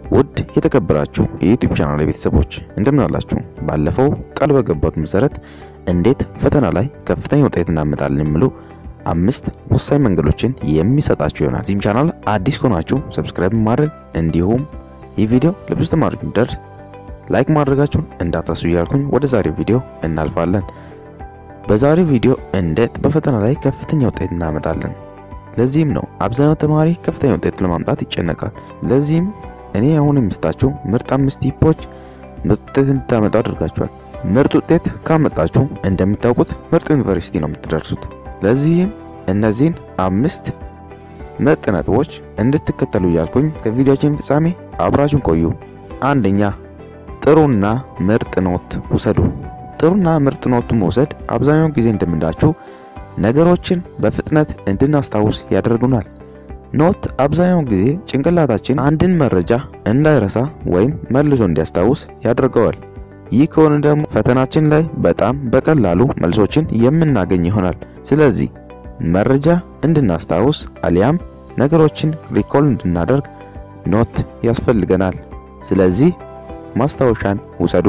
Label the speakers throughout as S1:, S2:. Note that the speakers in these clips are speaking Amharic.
S1: ውድ የተከበራችሁ የዩቲዩብ ቻናል ቤተሰቦች እንደምን አላችሁ? ባለፈው ቃል በገባሁት መሰረት እንዴት ፈተና ላይ ከፍተኛ ውጤት እናመጣለን የሚሉ 5 ወሳኝ መንገዶችን የሚሰጣችሁ ይሆናል። እዚህም ቻናል አዲስ ከሆናችሁ ሰብስክራይብ ማድረግ እንዲሁም ይህ ቪዲዮ ለብዙ ተማሪዎች እንዲደርስ ላይክ ማድረጋችሁን እንዳትረሱ እያልኩኝ ወደ ዛሬው ቪዲዮ እናልፋለን። በዛሬው ቪዲዮ እንዴት በፈተና ላይ ከፍተኛ ውጤት እናመጣለን። ለዚህም ነው አብዛኛው ተማሪ ከፍተኛ ውጤት ለማምጣት ይጨነቃል። ለዚህም እኔ አሁን የምሰጣችሁ ምርጥ 5 ቲፖች ምርጥ ውጤት እንድታመጡ አድርጋችኋል። ምርጥ ውጤት ካመጣችሁ እንደምታውቁት ምርጥ ዩኒቨርሲቲ ነው የምትደርሱት። ለዚህም እነዚህን 5 ምርጥ ነጥቦች እንድትከተሉ እያልኩኝ ከቪዲዮችን ፍጻሜ አብራችሁን ቆዩ። አንደኛ፣ ጥሩና ምርጥ ኖት ውሰዱ። ጥሩና ምርጥ ኖት መውሰድ አብዛኛው ጊዜ እንደምንዳችሁ ነገሮችን በፍጥነት እንድናስታውስ ያደርጉናል። ኖት አብዛኛው ጊዜ ጭንቅላታችን አንድን መረጃ እንዳይረሳ ወይም መልሶ እንዲያስታውስ ያደርገዋል። ይህ ከሆነ ደግሞ ፈተናችን ላይ በጣም በቀላሉ መልሶችን የምናገኝ ይሆናል። ስለዚህ መረጃ እንድናስታውስ አሊያም ነገሮችን ሪኮል እንድናደርግ ኖት ያስፈልገናል። ስለዚህ ማስታወሻን ውሰዱ።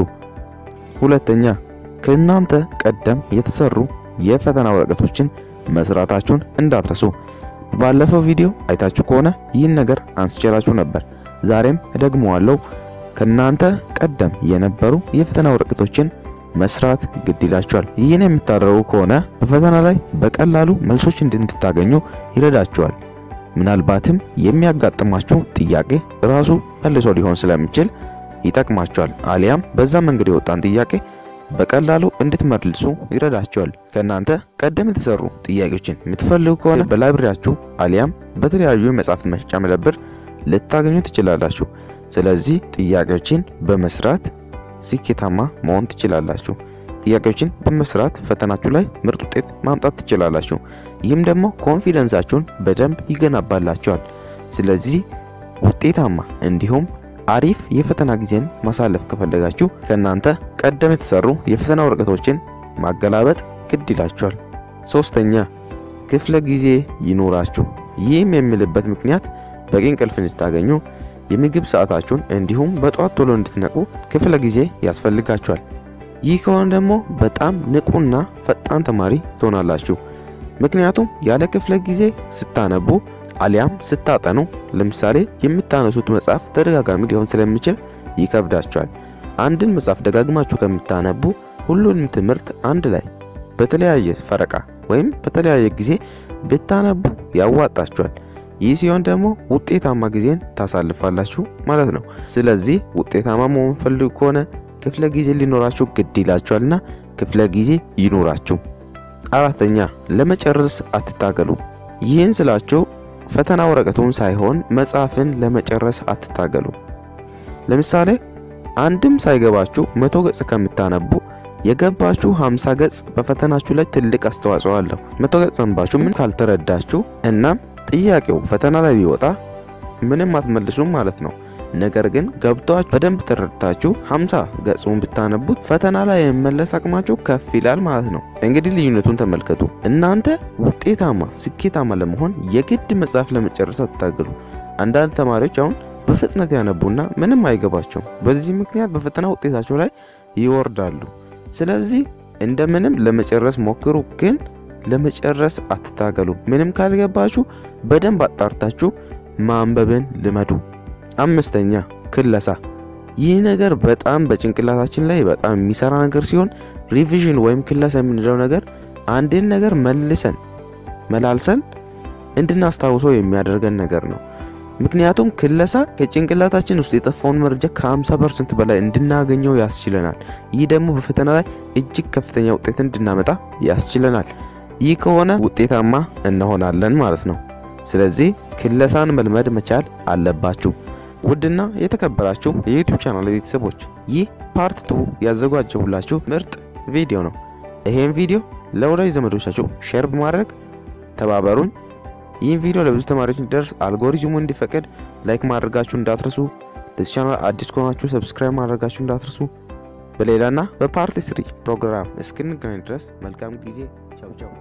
S1: ሁለተኛ፣ ከእናንተ ቀደም የተሰሩ የፈተና ወረቀቶችን መስራታችሁን እንዳትረሱ። ባለፈው ቪዲዮ አይታችሁ ከሆነ ይህን ነገር አንስቼላችሁ ነበር። ዛሬም ደግሞዋለሁ። ከናንተ ቀደም የነበሩ የፈተና ወረቀቶችን መስራት ግድ ይላችኋል። ይህን የምታደርጉ ከሆነ በፈተና ላይ በቀላሉ መልሶች እንድታገኙ ይረዳችኋል። ምናልባትም የሚያጋጥማችሁ ጥያቄ ራሱ መልሶ ሊሆን ስለሚችል ይጠቅማችኋል። አሊያም በዛ መንገድ የወጣን ጥያቄ በቀላሉ እንድትመልሱ ይረዳችኋል። ከናንተ ቀደም የተሰሩ ጥያቄዎችን የምትፈልጉ ከሆነ በላይብረሪያችሁ አሊያም በተለያዩ የመጻሕፍት መሸጫ መደብር ልታገኙ ትችላላችሁ። ስለዚህ ጥያቄዎችን በመስራት ስኬታማ መሆን ትችላላችሁ። ጥያቄዎችን በመስራት ፈተናችሁ ላይ ምርጥ ውጤት ማምጣት ትችላላችሁ። ይህም ደግሞ ኮንፊደንሳችሁን በደንብ ይገነባላችኋል። ስለዚህ ውጤታማ እንዲሁም አሪፍ የፈተና ጊዜን ማሳለፍ ከፈለጋችሁ ከናንተ ቀደም የተሰሩ የፈተና ወረቀቶችን ማገላበጥ ግድ ይላችኋል። ሶስተኛ፣ ክፍለ ጊዜ ይኑራችሁ። ይህም የሚልበት ምክንያት በቂ እንቅልፍ እንድታገኙ የምግብ ሰዓታችሁን እንዲሁም በጧት ቶሎ እንድትነቁ ክፍለ ጊዜ ያስፈልጋችኋል። ይህ ከሆነ ደግሞ በጣም ንቁና ፈጣን ተማሪ ትሆናላችሁ። ምክንያቱም ያለ ክፍለ ጊዜ ስታነቡ አሊያም ስታጠኑ ለምሳሌ የምታነሱት መጽሐፍ ተደጋጋሚ ሊሆን ስለሚችል ይከብዳችኋል። አንድን መጽሐፍ ደጋግማችሁ ከምታነቡ ሁሉንም ትምህርት አንድ ላይ በተለያየ ፈረቃ ወይም በተለያየ ጊዜ ብታነቡ ያዋጣችኋል። ይህ ሲሆን ደግሞ ውጤታማ ጊዜን ታሳልፋላችሁ ማለት ነው። ስለዚህ ውጤታማ መሆን ፈልጉ ከሆነ ክፍለ ጊዜ ሊኖራችሁ ግድ ይላችኋልና ክፍለ ጊዜ ይኖራችሁ። አራተኛ፣ ለመጨረስ አትታገሉ። ይህን ስላችሁ ፈተና ወረቀቱን ሳይሆን መጽሐፍን ለመጨረስ አትታገሉ። ለምሳሌ አንድም ሳይገባችሁ 100 ገጽ ከምታነቡ የገባችሁ 50 ገጽ በፈተናችሁ ላይ ትልቅ አስተዋጽኦ አለው። 100 ገጽ አንባችሁ ምን ካልተረዳችሁ እናም ጥያቄው ፈተና ላይ ቢወጣ ምንም አትመልሱም ማለት ነው። ነገር ግን ገብቷችሁ በደንብ ተረድታችሁ 50 ገጹን ብታነቡት ፈተና ላይ የመመለስ አቅማችሁ ከፍ ይላል ማለት ነው። እንግዲህ ልዩነቱን ተመልከቱ። እናንተ ውጤታማ ስኬታማ ለመሆን የግድ መጽሐፍ ለመጨረስ አትታገሉ። አንዳንድ ተማሪዎች አሁን በፍጥነት ያነቡና ምንም አይገባቸውም። በዚህ ምክንያት በፈተና ውጤታቸው ላይ ይወርዳሉ። ስለዚህ እንደምንም ለመጨረስ ሞክሩ፣ ግን ለመጨረስ አትታገሉ። ምንም ካልገባችሁ በደንብ አጣርታችሁ ማንበብን ልመዱ። አምስተኛ፣ ክለሳ። ይህ ነገር በጣም በጭንቅላታችን ላይ በጣም የሚሰራ ነገር ሲሆን ሪቪዥን ወይም ክለሳ የምንለው ነገር አንድን ነገር መላልሰን እንድናስታውሰው የሚያደርገን ነገር ነው። ምክንያቱም ክለሳ ከጭንቅላታችን ውስጥ የጠፋውን መረጃ ከ50% በላይ እንድናገኘው ያስችለናል። ይህ ደግሞ በፈተና ላይ እጅግ ከፍተኛ ውጤት እንድናመጣ ያስችለናል። ይህ ከሆነ ውጤታማ እንሆናለን ማለት ነው። ስለዚህ ክለሳን መልመድ መቻል አለባችሁ። ውድና የተከበራችሁ የዩቲዩብ ቻናል ቤተሰቦች ይህ ፓርት 2 ያዘጋጀሁላችሁ ምርጥ ቪዲዮ ነው። ይሄን ቪዲዮ ለወዳጅ ዘመዶቻችሁ ሼር በማድረግ ተባበሩኝ። ይህን ቪዲዮ ለብዙ ተማሪዎች እንዲደርስ አልጎሪዝሙ እንዲፈቅድ ላይክ ማድረጋችሁ እንዳትረሱ። ለዚህ ቻናል አዲስ ከሆናችሁ ሰብስክራይብ ማድረጋችሁ እንዳትረሱ። በሌላና በፓርት 3 ፕሮግራም እስክንገናኝ ድረስ መልካም ጊዜ። ቻው ቻው።